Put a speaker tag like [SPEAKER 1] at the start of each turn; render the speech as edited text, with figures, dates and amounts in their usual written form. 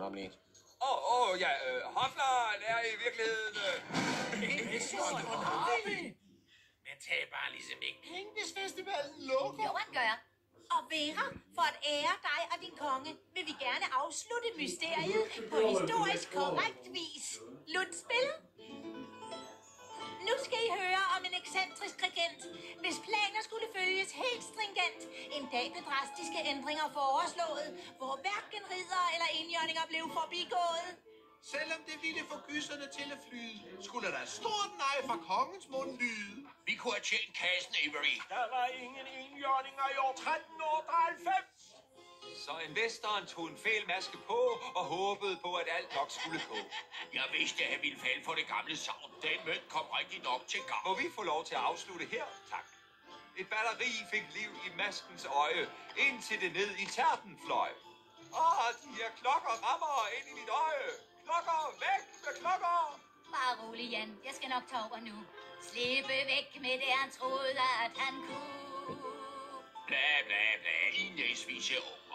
[SPEAKER 1] Omni.
[SPEAKER 2] Hoflaren er i virkeligheden...
[SPEAKER 3] Men tag bare ligesom ikke penge, hvis festivalen
[SPEAKER 4] Jo,
[SPEAKER 3] lukker.
[SPEAKER 4] han gør. Og Vera, for at ære dig og din konge, vil vi gerne afslutte mysteriet på historisk korrekt vis. Lutspil? Nu skal I høre om en ekscentrisk regent, hvis planer skulle følges helt stringent. En dag blev drastiske ændringer foreslået, hvor hverken ridder eller indjørninger blev forbigået.
[SPEAKER 3] Selvom det ville få gysserne til at flyde, skulle der stort nej fra kongens mund lyde.
[SPEAKER 5] Vi kunne have tjent kassen, Avery.
[SPEAKER 2] Der var ingen enhjørninger i år 1398. Så investoren tog en fælmaske på og håbede på, at alt nok skulle gå.
[SPEAKER 5] Jeg vidste, at han ville falde for det gamle savn. Den mønt kom rigtig nok til gang.
[SPEAKER 2] Må vi få lov til at afslutte her? Tak. Et batteri fik liv i maskens øje, indtil det ned i tærten fløj. De her klokker rammer ind i mit øje. Klokker, væk med klokker!
[SPEAKER 4] Bare rolig, Jan. Jeg skal nok tage over nu. Slippe væk med det, han troede, at han kunne.
[SPEAKER 5] Bla, bla, bla. I næsvise unger.